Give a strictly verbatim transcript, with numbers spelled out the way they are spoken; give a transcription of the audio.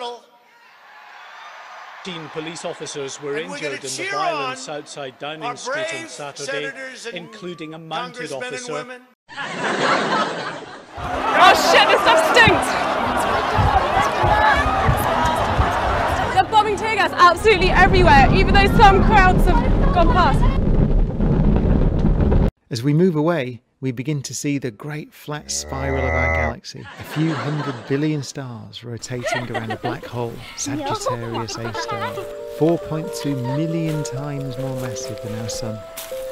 hospital. Fifteen police officers were And we're gonna injured in the cheer violence on outside Downing our Street on brave Saturday, senators and including a mounted congressmen officer. and women. Oh shit, this stuff stinks! They're bombing tear gas absolutely everywhere, even though some crowds have gone past. As we move away, we begin to see the great flat spiral of our galaxy. A few hundred billion stars rotating around a black hole, Sagittarius A star, four point two million times more massive than our Sun.